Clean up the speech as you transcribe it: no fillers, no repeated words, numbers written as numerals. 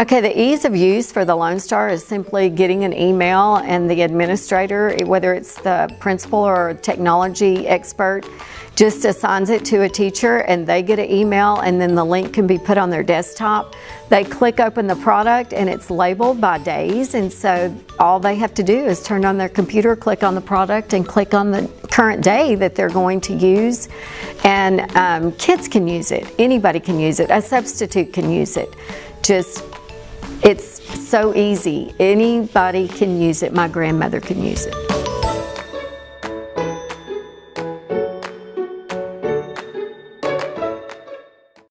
Okay, the ease of use for the Lone Star is simply getting an email, and the administrator, whether it's the principal or technology expert, just assigns it to a teacher and they get an email, and then the link can be put on their desktop. They click open the product and it's labeled by days, and so all they have to do is turn on their computer, click on the product, and click on the current day that they're going to use. And kids can use it, anybody can use it, a substitute can use it. It's so easy, anybody can use it. My grandmother can use it.